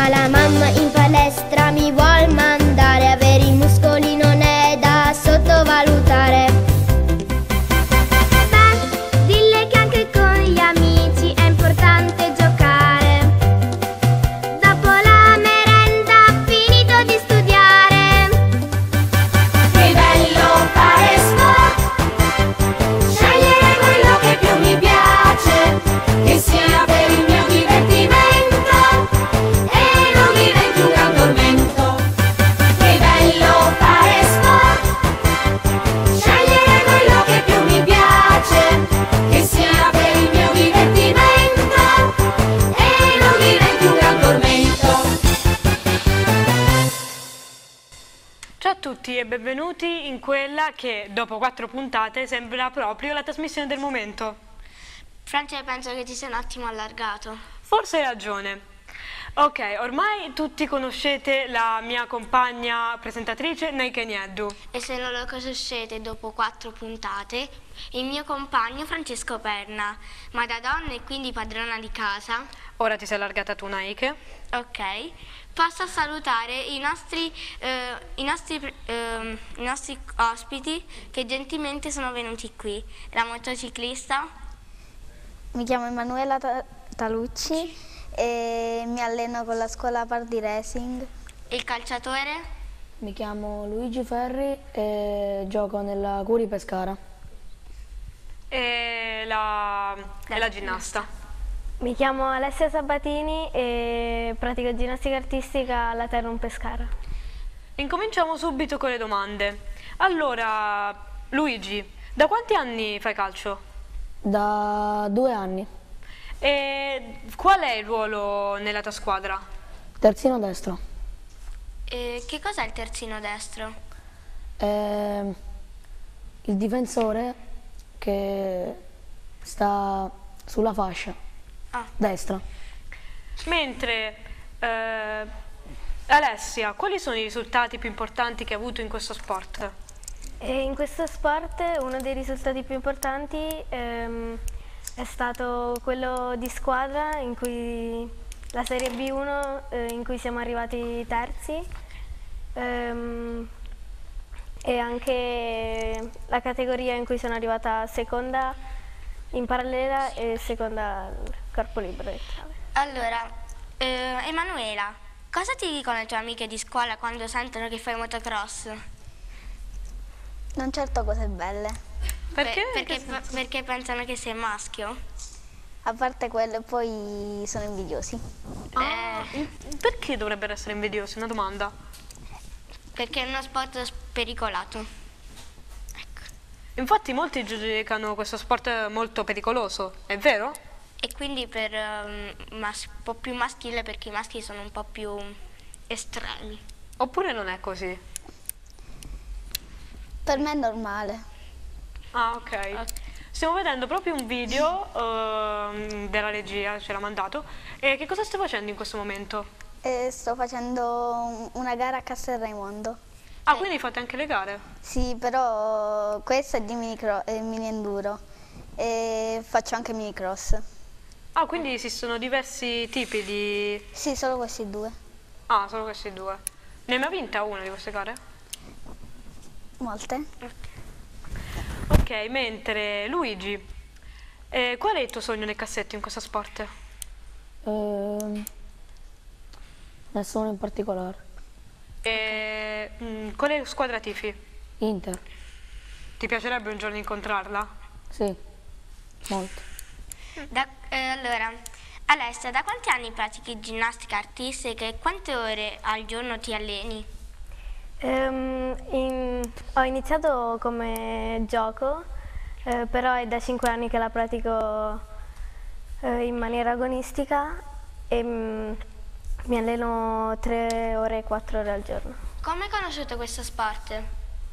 ma la mamma in palestra mi vuol mandare. Avere i muscoli non è da sottovalutare. Beh, dille che anche con gli amici è importante giocare. Dopo la merenda finito di studiare. Che bello fare sport, scegliere quello che più mi piace, che sia per il mio divertimento e non diventi un gran tormento. Che bello fare sport, scegliere quello che più mi piace, che sia per il mio divertimento e non diventi un gran tormento. Ciao a tutti e benvenuti in quella che dopo 4 puntate sembra proprio la trasmissione del momento. Francia, penso che ti sia un attimo allargato. Forse hai ragione. Ok, ormai tutti conoscete la mia compagna presentatrice Neike Nieddu. E se non lo conoscete dopo 4 puntate, il mio compagno Francesco Perna, ma da donna e quindi padrona di casa. Ora ti sei allargata tu, Neike. Ok, passo a salutare i nostri ospiti che gentilmente sono venuti qui. La motociclista. Mi chiamo Emanuela Talucci e mi alleno con la scuola Pardi Racing. Il calciatore. Mi chiamo Luigi Ferri e gioco nella Curi Pescara. E la ginnasta. Mi chiamo Alessia Sabatini e pratico ginnastica artistica alla Terrum Pescara. Incominciamo subito con le domande. Allora, Luigi, da quanti anni fai calcio? Da 2 anni. E qual è il ruolo nella tua squadra? Terzino destro. Che cos'è il terzino destro? È il difensore che sta sulla fascia destra. Mentre Alessia, quali sono i risultati più importanti che hai avuto in questo sport? E in questo sport uno dei risultati più importanti è stato quello di squadra, in cui la Serie B1 in cui siamo arrivati terzi, e anche la categoria in cui sono arrivata seconda in parallela e seconda al corpo libero. Allora, Emanuela, cosa ti dicono le tue amiche di scuola quando sentono che fai motocross? Non certo cose belle. Perché? Perché pensano che sei maschio? A parte quello, poi sono invidiosi. Perché dovrebbero essere invidiosi? Una domanda. Perché è uno sport pericolato. Ecco. Infatti molti giudicano questo sport molto pericoloso, è vero? E quindi un po' più maschile, perché i maschi sono un po' più estremi. Oppure non è così? Per me è normale. Ah, ok. Stiamo vedendo proprio un video della regia, ce l'ha mandato. E che cosa stai facendo in questo momento? Sto facendo una gara a Castel Raimondo. Ah, quindi fate anche le gare? Sì, però questa è di mini enduro e faccio anche mini cross. Ah, quindi esistono diversi tipi di... Sì, solo questi due. Ah, solo questi due. Ne hai mai vinta una di queste gare? Molte. Ok, mentre Luigi, qual è il tuo sogno nel cassetto in questo sport? Nessuno in particolare. Quale squadra tifi? Inter. Ti piacerebbe un giorno incontrarla? Sì, molto. Allora, Alessia, da quanti anni pratichi ginnastica artistica e quante ore al giorno ti alleni? Ho iniziato come gioco, però è da 5 anni che la pratico in maniera agonistica e mi alleno 3 ore e 4 ore al giorno. Come hai conosciuto questo sport?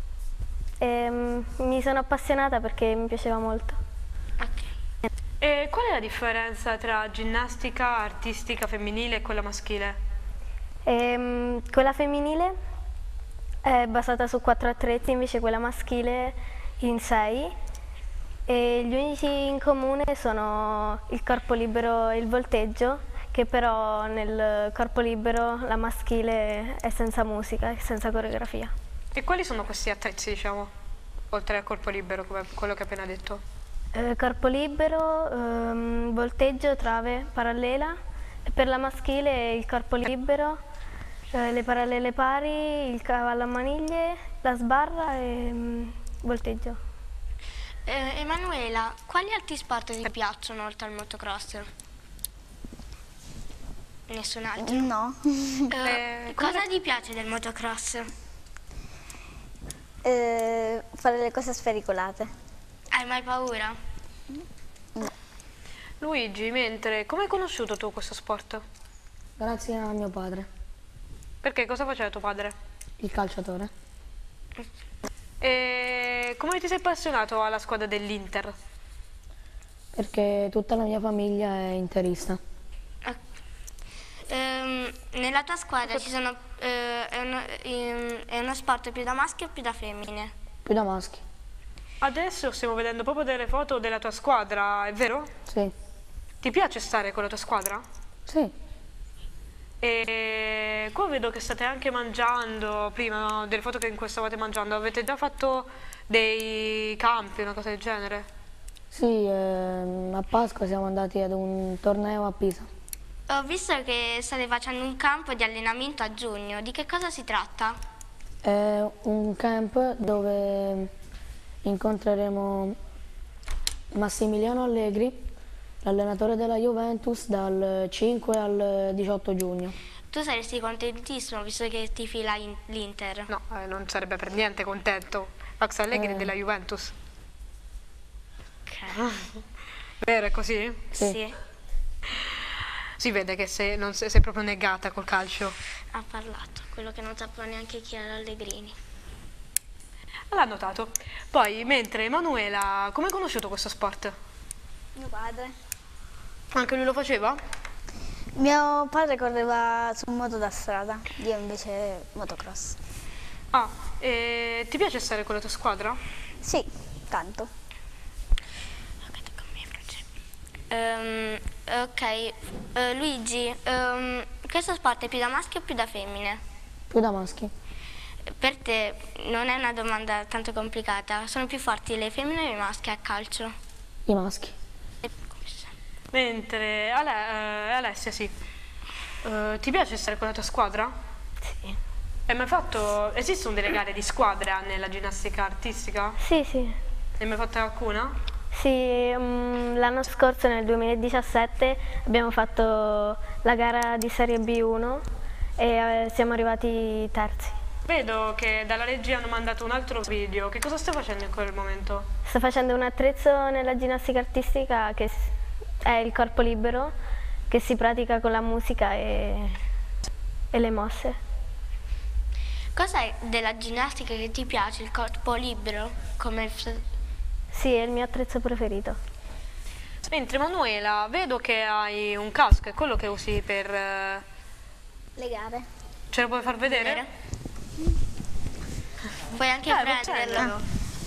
Mi sono appassionata perché mi piaceva molto. Ok. E qual è la differenza tra ginnastica artistica femminile e quella maschile? Quella femminile è basata su 4 attrezzi, invece quella maschile in 6. E gli unici in comune sono il corpo libero e il volteggio, che però nel corpo libero la maschile è senza musica, è senza coreografia. E quali sono questi attrezzi, diciamo, oltre al corpo libero, come quello che hai appena detto? Corpo libero, volteggio, trave, parallela. E per la maschile il corpo libero, le parallele pari, il cavallo a maniglie, la sbarra e volteggio. Emanuela, quali altri sport ti piacciono oltre al motocross? Nessun altro? No. Cosa ti piace del motocross? Fare le cose sfericolate. Hai mai paura? Luigi, mentre, come hai conosciuto tu questo sport? Grazie a mio padre, Perché cosa faceva tuo padre? il calciatore, E come ti sei appassionato alla squadra dell'Inter? perché tutta la mia famiglia è interista. Nella tua squadra è uno sport più da maschi o più da femmine? Più da maschi. Adesso stiamo vedendo proprio delle foto della tua squadra, è vero? Sì, Ti piace stare con la tua squadra? sì, E qua vedo che state anche mangiando, prima delle foto in cui stavate mangiando, avete già fatto dei campi, una cosa del genere? sì, a Pasqua siamo andati ad un torneo a Pisa. Ho visto che state facendo un campo di allenamento a giugno. Di che cosa si tratta? È un camp dove incontreremo Massimiliano Allegri, l'allenatore della Juventus, dal 5 al 18 giugno. Tu saresti contentissimo visto che tifi l'Inter. No, non sarebbe per niente contento. Max Allegri della Juventus. Vero, è così? Sì. Si vede che sei proprio negata col calcio. Ha parlato, quello che non sapeva neanche chi era Allegrini. L'ha notato. Poi, mentre Emanuela, come hai conosciuto questo sport? Mio padre. Anche lui lo faceva? Mio padre correva su moto da strada, io invece motocross. Ah, e ti piace stare con la tua squadra? Sì, tanto. Luigi, questo sport è più da maschi o più da femmine? Più da maschi. Per te non è una domanda tanto complicata, sono più forti le femmine o i maschi a calcio? I maschi. Mentre Alessia, sì. Ti piace stare con la tua squadra? Sì. Hai mai fatto... Esistono delle gare di squadra nella ginnastica artistica? Sì. Ne hai mai fatta qualcuna? Sì, l'anno scorso nel 2017 abbiamo fatto la gara di Serie B1 e siamo arrivati terzi. Vedo che dalla regia hanno mandato un altro video. Che cosa stai facendo in quel momento? Sto facendo un attrezzo nella ginnastica artistica che è il corpo libero, che si pratica con la musica e le mosse. Cos'è della ginnastica che ti piace, il corpo libero? Sì, è il mio attrezzo preferito. Mentre Manuela, vedo che hai un casco, è quello che usi per... Le gare. Ce lo puoi far vedere? Puoi anche prenderlo. accendilo.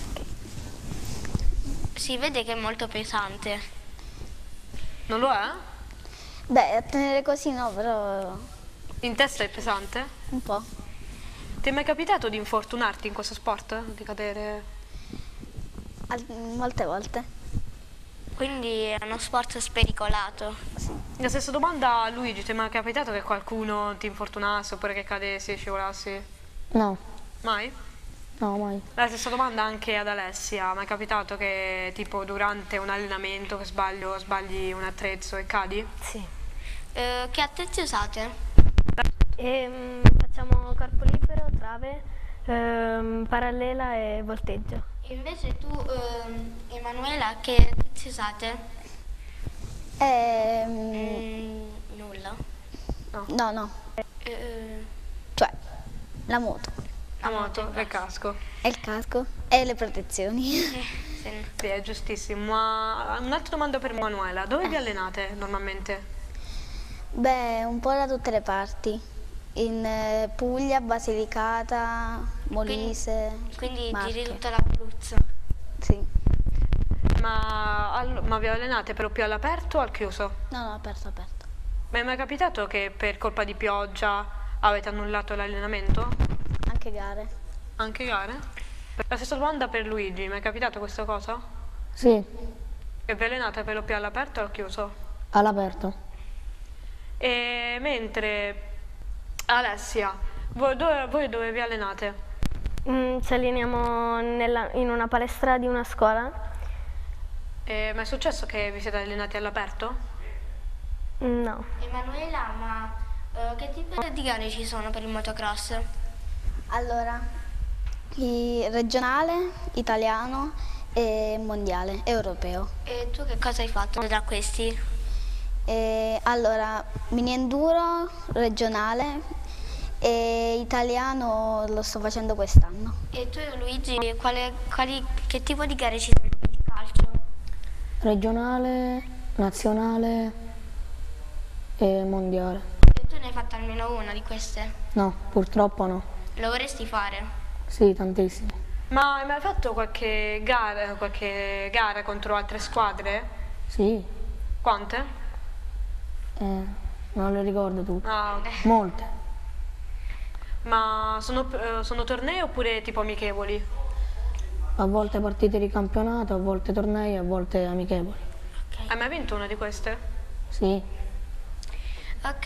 Si vede che è molto pesante. Non lo è? Beh, a tenere così no, però In testa è pesante? un po'. Ti è mai capitato di infortunarti in questo sport? Di cadere? Molte volte. Quindi è uno sport spericolato. La stessa domanda a Luigi, ti è mai capitato che qualcuno ti infortunasse oppure che cadessi, scivolassi? No, Mai? no, mai. La stessa domanda anche ad Alessia, mi è capitato che tipo durante un allenamento che sbagli un attrezzo e cadi? Sì. Che attrezzi usate? Facciamo corpo libero, trave, parallela e volteggio. Invece tu, Emanuela, che attrezzi usate? Nulla. No. Cioè, la moto. La moto e il casco. E il casco. E le protezioni. Sì. Sì, è giustissimo. Ma un'altra domanda per Manuela, dove vi allenate normalmente? Beh, un po' da tutte le parti. In Puglia, Basilicata, Molise, Quindi Marche. giri tutto l'Abruzzo. Sì. Ma vi allenate però più all'aperto o al chiuso? No, aperto. Ma è mai capitato che per colpa di pioggia avete annullato l'allenamento? Anche gare. Anche gare? La stessa domanda per Luigi, mi è capitato questa cosa? Sì, E vi allenate per lo più all'aperto o al chiuso? all'aperto. E mentre Alessia, voi dove vi allenate? Ci alleniamo in una palestra di una scuola? Ma è successo che vi siete allenati all'aperto? No. Emanuela, ma che tipo di gare ci sono per il motocross? Allora, regionale, italiano e mondiale, europeo. E tu che cosa hai fatto tra questi? Allora, mini enduro, regionale e italiano lo sto facendo quest'anno. E tu Luigi, che tipo di gare ci sono per il calcio? Regionale, nazionale e mondiale. E tu ne hai fatta almeno una di queste? No, purtroppo no. Lo vorresti fare? Sì, tantissimo. Ma hai mai fatto qualche gara contro altre squadre? Sì, Quante? non le ricordo tutte. Ah, ok. Molte. Ma sono tornei oppure tipo amichevoli? A volte partite di campionato, a volte tornei, a volte amichevoli. Hai mai vinto una di queste? Sì, Ok,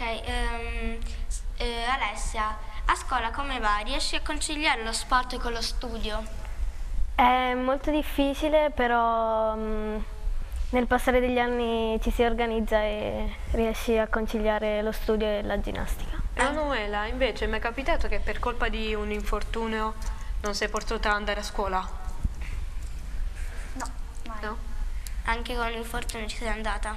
Alessia, a scuola come va? Riesci a conciliare lo sport con lo studio? È molto difficile, però nel passare degli anni ci si organizza e riesci a conciliare lo studio e la ginnastica. Emanuela, invece, mi è capitato che per colpa di un infortunio non sei potuta andare a scuola? No, mai. No? Anche con l'infortunio ci sei andata?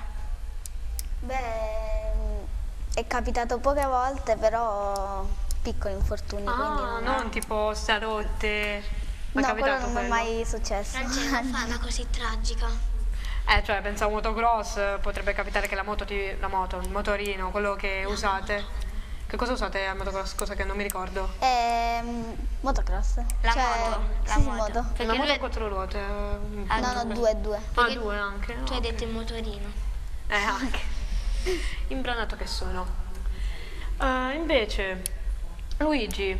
Beh, è capitato poche volte, però piccoli infortuni, quindi Ah, non... non tipo starotte. Mi è No, quello capitato non mi è quello? mai successo. Non ce la fa una così tragica. Cioè, pensavo motocross, potrebbe capitare che il motorino, quello che usate. Che cosa usate al motocross? Cosa che non mi ricordo. Motocross. La Cioè, moto, la sì, sì, moto. moto. Perché Una moto lui- a quattro ruote. No, no, due. Ah, perché due anche. Tu hai ok. detto il motorino. Anche. Imbranato che sono. Invece, Luigi,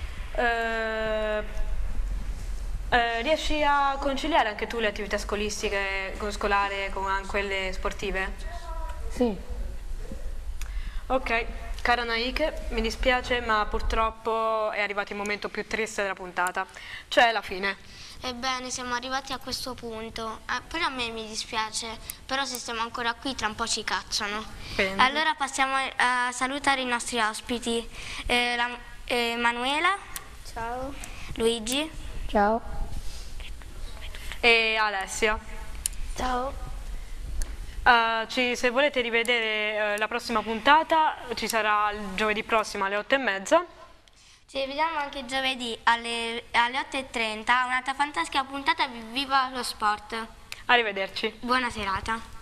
riesci a conciliare anche tu le attività scolastiche scolare con quelle sportive? sì. Ok, cara Naike, mi dispiace ma purtroppo è arrivato il momento più triste della puntata, cioè la fine. Ebbene, siamo arrivati a questo punto. Pure a me mi dispiace, però se stiamo ancora qui tra un po' ci cacciano. Bene. Allora passiamo a salutare i nostri ospiti. Manuela, Ciao. Luigi. Ciao. E Alessia. Ciao. Se volete rivedere la prossima puntata, ci sarà il giovedì prossimo alle 8:30. Ci vediamo anche giovedì alle 8:30. Un'altra fantastica puntata. Viva lo sport. Arrivederci. Buona serata.